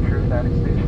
ensure that it stays.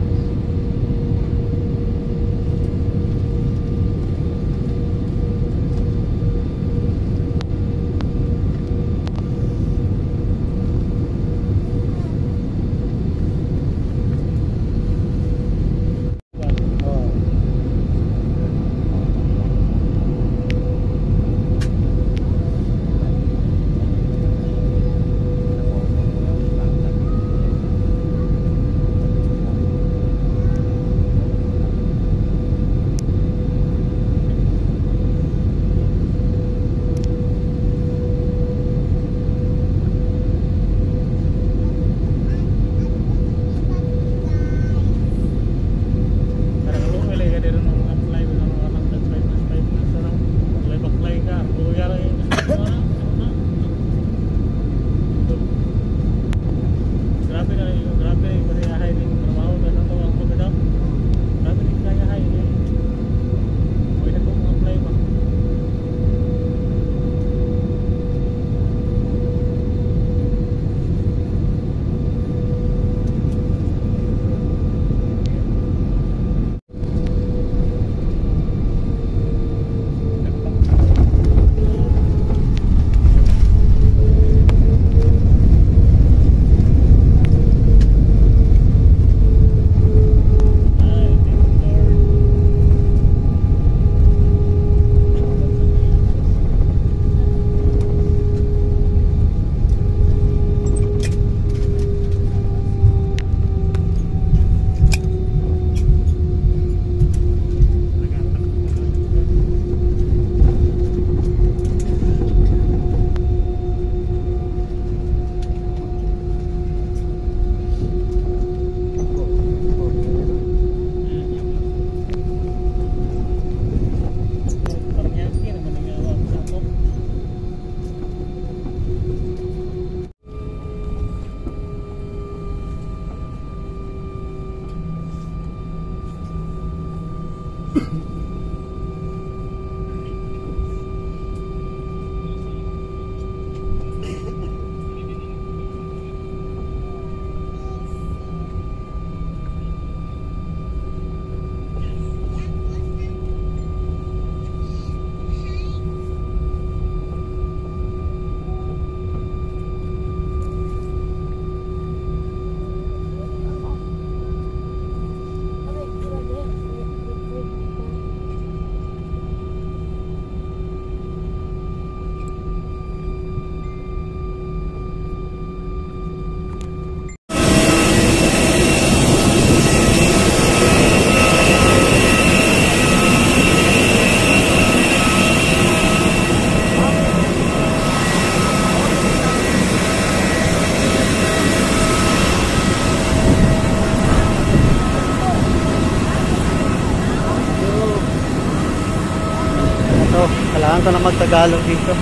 Kailangan ko na mag-Tagalog dito.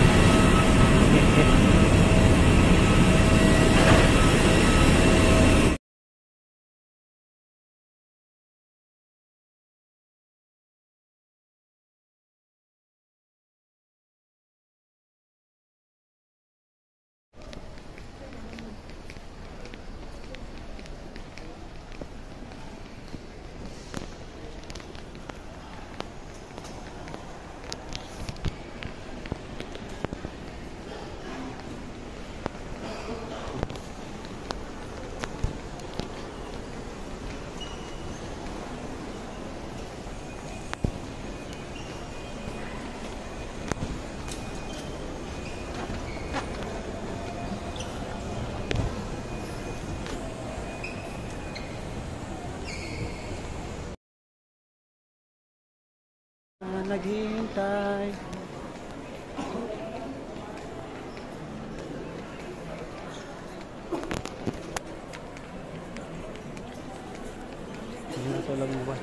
Naghihintay. Hindi ko lang mo ba?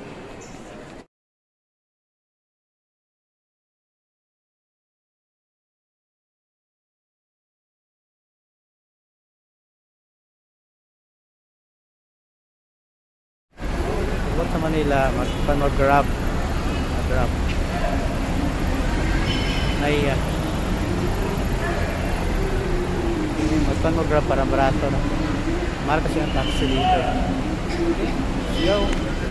Huwag sa Manila, mag-grab. Grab. Ay, mas mag-grab para barato na. Mahal kasi ang taxi dito. Yo.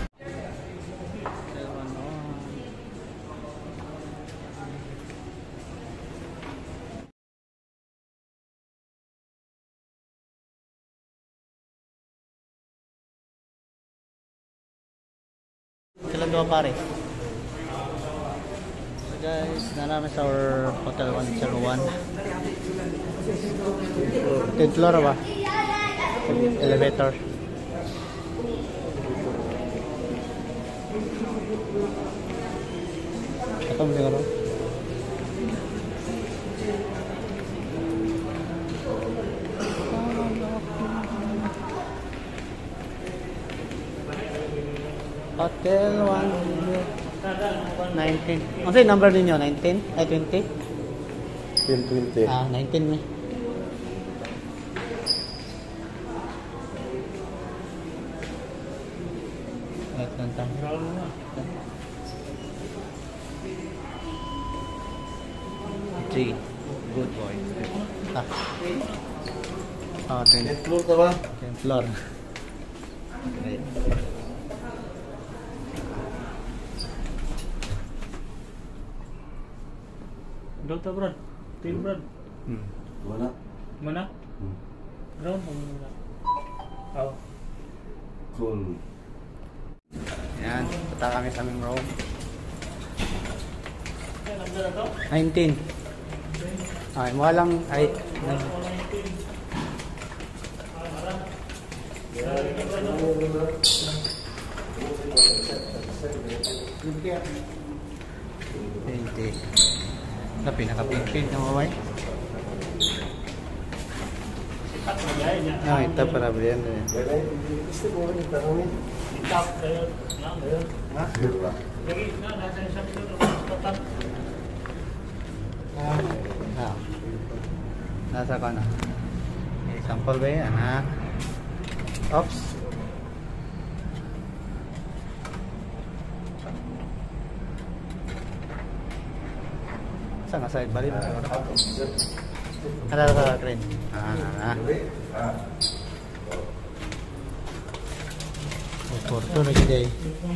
Sila dua pare. So guys, nalaman sa our hotel 101. 10th floor ba? Elevator. Ito mo siguro. Hotel 119. Ano yung number ninyo? 19? Ay 20? 1020. Ah, 19 may. Wait lang tayo. G. Good boy. Ah. Ah, 10th Floor ka ba? floor. Right. Delta Brad, Tail Brad. Mana? Mana? Ground o mana? Oh. Cool. Yan, punta kami sa aming room. Yan, ang dala to? 19. Ay, mukha lang, ay, Pinti. Na pinaka-pink na maway. Ah, ito para bilhin na yan. Gusto mo rin tanong eh. Itap kayo. Ha? Diba? Lagi na, nasa isang tatak. Ah. Nasa ko na. Sample ba yan, ha? Oops. Saan nga side? Bali na sa oras. Ano ka, Kren? Porto na gede.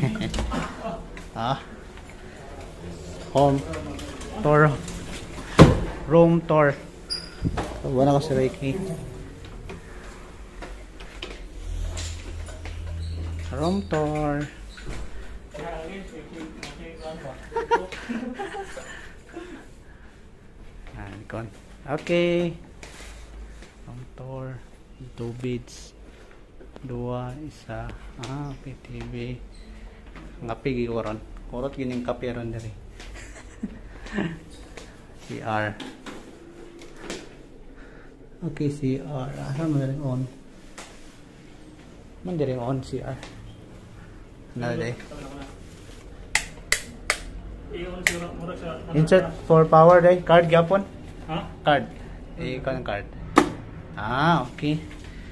Home tour. Room tour. Wala ko si Reiki. Room tour. Okay. Room tour. 2 beds. 2, isa. PTV. Ngapig ikoron. Kurot gining kape ron diri. CR. Okay, CR. Asa mo rin on? Man diri on CR. Nalay. Insert for power day. Card gyapon. Ha? Card. Ikaw ng card. Okay.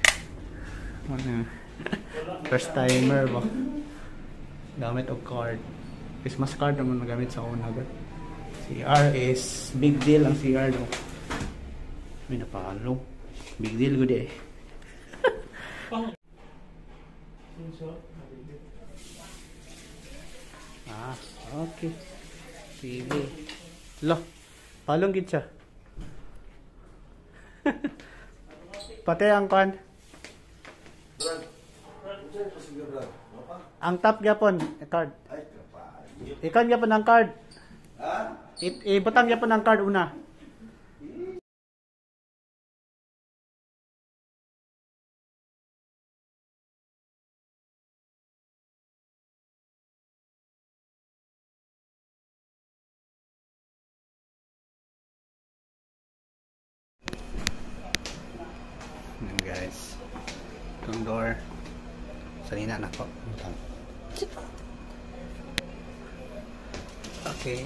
First timer ba? Gamit og card. Christmas card naman magamit sa una agad. CR is big deal ang CR do. May napakalo. Big deal good eh. Okay. TV. Lo. Palong gid siya. Pati ang kan. Ang top gyapon, card. Ikan gyapon ang card. Ha? Ibutang gyapon ang card una. Yan guys. Itong door. Sanina na po. Okay.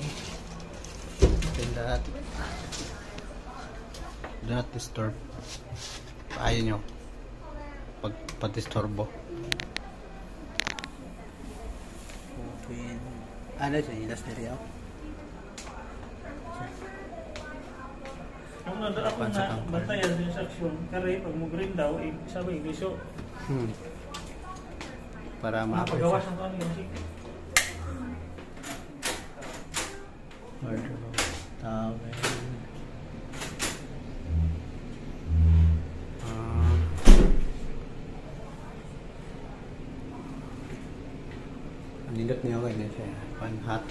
Do not disturb. Ayaw nyo. Pag-disturbo. Open. Ano siya? Ilas na rin ako. Ang nada ako na bantayan din sa aksyon. Kaya pag mo green daw, sabay iso. para Napagawas ng kanya music. Wardrobe, towel. Nindot niya ako yun siya. Pan-hot.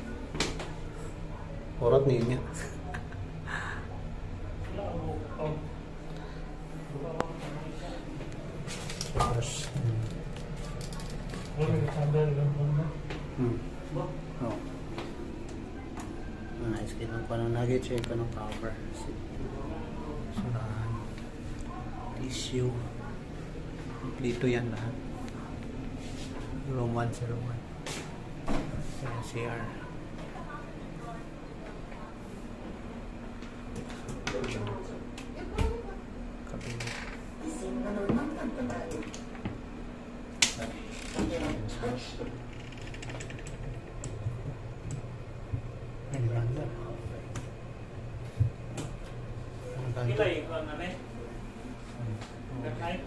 Orot niya. Tapos, oh. Nice. Kinang pananagit siya ko ng cover. Surahan. Tissue. Complete yan lahat. Room 1 sa room 1. CR. Cabinet. Ay, veranda. Ang ganito. Kita ikon na rin. Good night.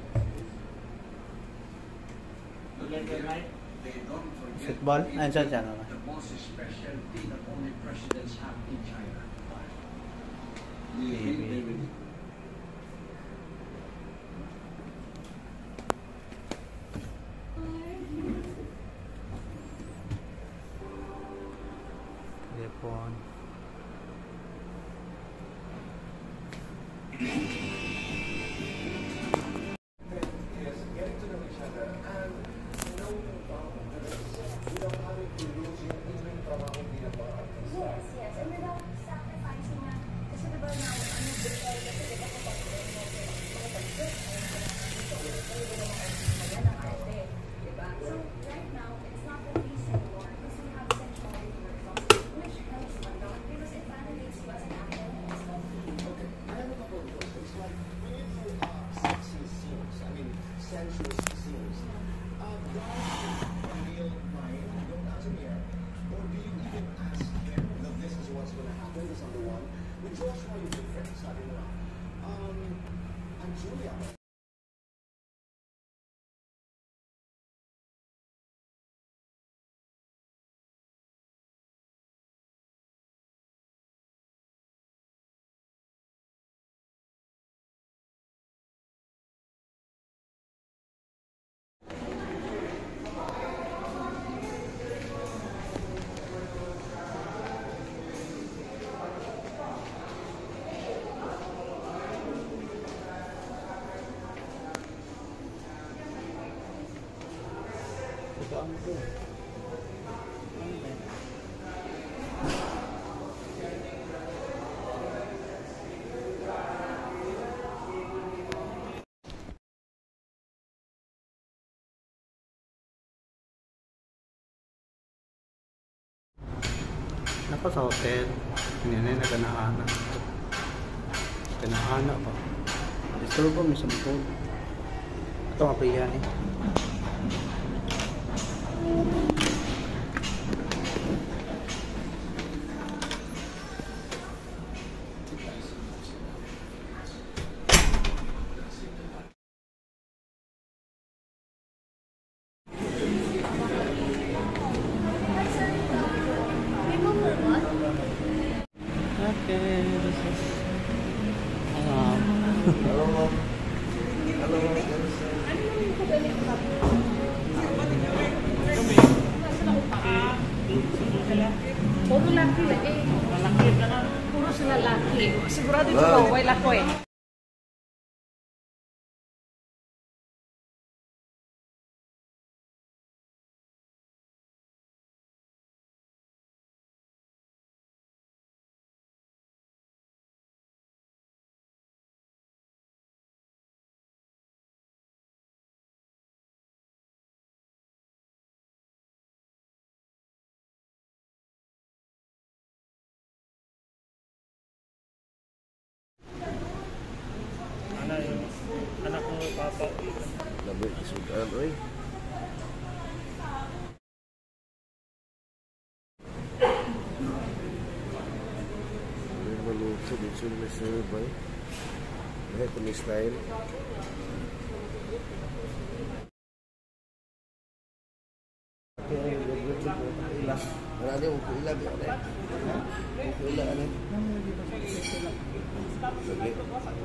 Good night. Football? Ay, saan siya naman? The most specialty that only presidents have in China. Maybe. Telephone. Yes, and without sacrificing na, kasi diba now, kasi diba kapag mga pag-trip, ng arte, diba? So, right now, it's not the case anymore because we have central workshops, which helps a lot because it validates you as an actor and as well. Okay, I have a couple of questions. Like, when you do sexy scenes, I mean, sensuous scenes, guys real mind, don't ask him here, or do you even ask him, look, this is what's going to happen, this is the one. With Joshua, you're different, sabi mo na. And Julia, Nako sa hotel. Hindi na naganaana. Ganaana ba? Disturbo may sampol. Ito nga pa yan eh. Okay, this is Hello, ma'am. Hello, ma'am. Puro laki na eh. Malaki ka na. Puro sila laki. Sigurado yung Wow. kaway lako eh. Ano yung anak mo, papa? Labi, kisudan, oy. Maluto, dito na serve, ay. Ito may style. Ila. Marami ko ila bi ate. Ko ila ano? Sige.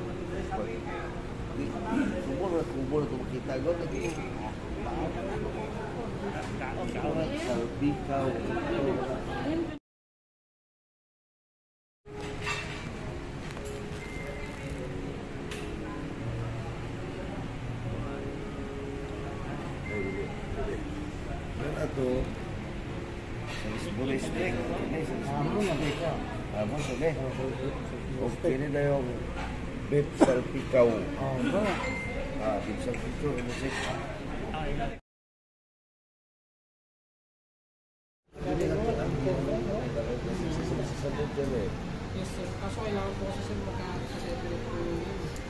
Kubur ko kita go lagi. Salpikaw. Ato boleh steak ini amo sabi okay ni dayo beef salpikaw beef salpikaw ano sih Yes, sir. Kaso kailangan po kasi sir magka-separate po yun.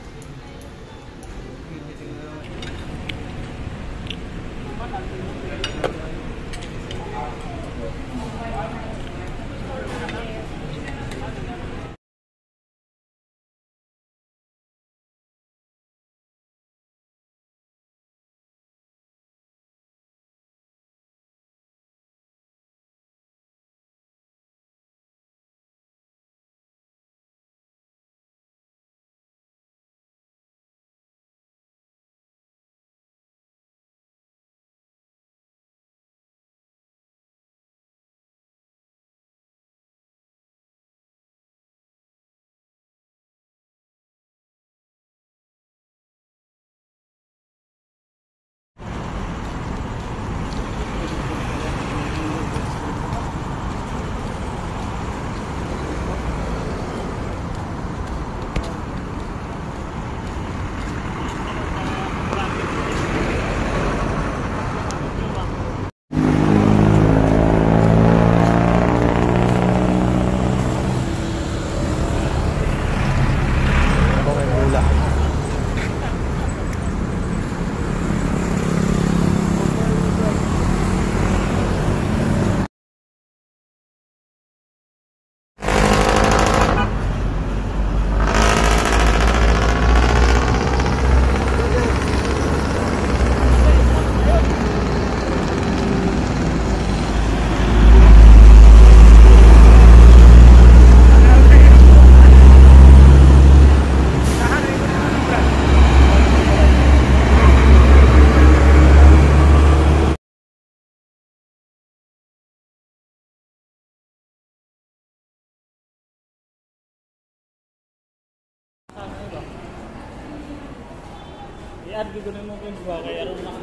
I-add ko na mo kung ba kaya ron na.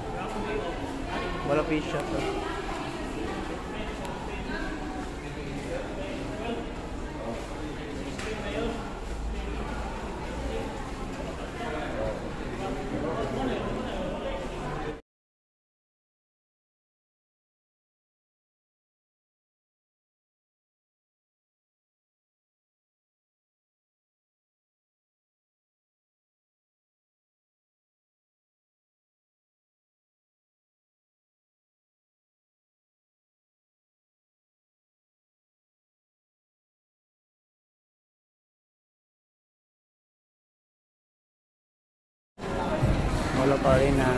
Wala fish shop. Wala pa rin na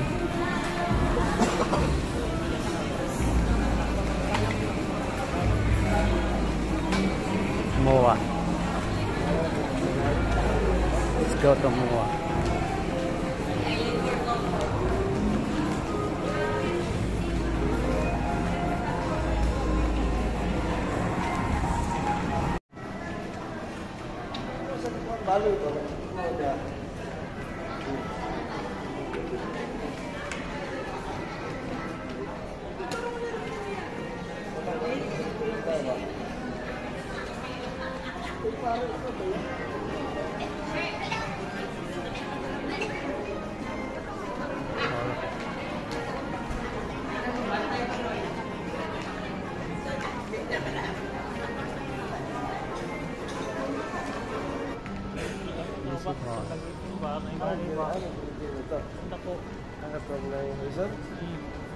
Moa. Let's go to Moa. Balu itu ada. Ba, may bali ba? Punta po. Ang problem yung reason?